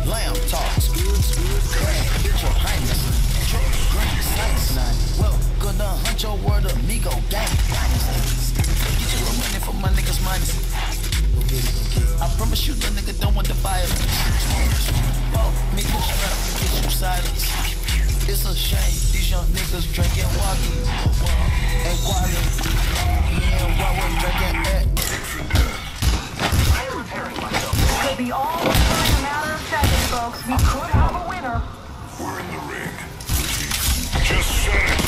Lamb talks. Get your highness. Green slice. Well, gonna hunt your word amigo gang. Get your little money for my niggas minus. I promise you the nigga don't want the violence. Oh, me push up and get you silence. It's a shame these young niggas drinking Wagyu and Quali. And what we're drinking at. Could be all over in a matter of seconds, folks. We could have a winner. We're in the ring. Just said it.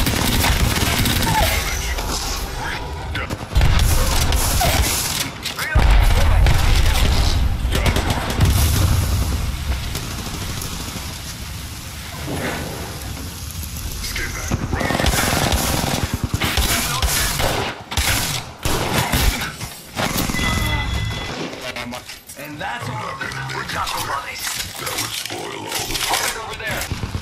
And that's all of it. We're talking money. That would spoil all the fun. Over there.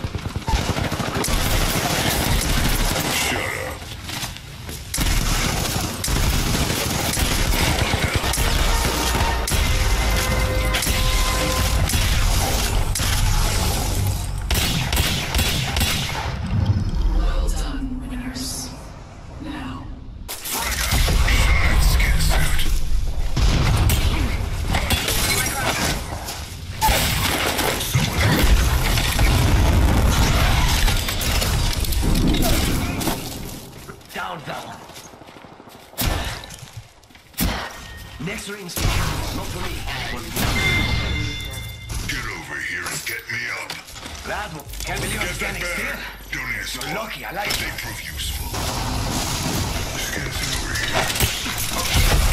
Shut up. Well done, winners. Now. Giant skin suit. Down that one. Next range, not for me. Get over here and get me up. Bravo. Can't believe I'm Get that standing still. back. Don't ask You're why. lucky, I like They it. prove useful. Skins over here.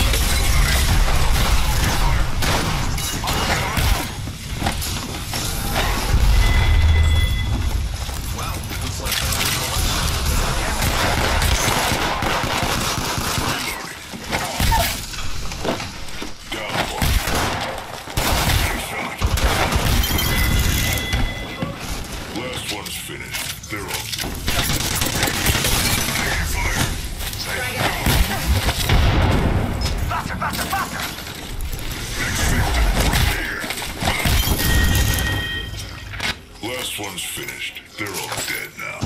Down one. Shot. Last one's finished. They're all through. Taking fire. Faster, faster, faster! Next victim right here. Last one's finished. They're all dead now.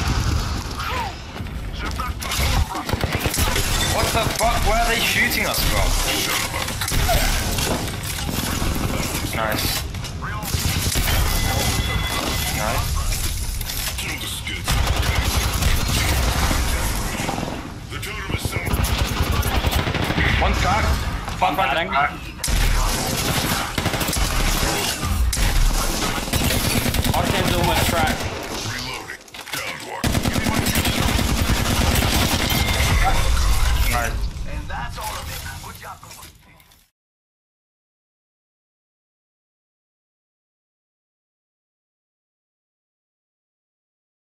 What the fuck? Where are they shooting us from? Nice. Nice. Kill the skids. The totem is set. One crack. Fuck, one crack. Arcane's almost cracked. Reloading. Down one. Nice. And that's all of it. Good job, Cooper.